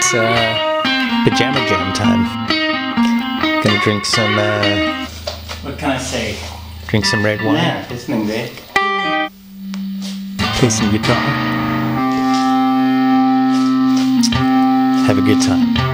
It's pajama jam time. Gonna drink some What can I say? drink some red wine. Yeah, listening there. Play some guitar. Have a good time.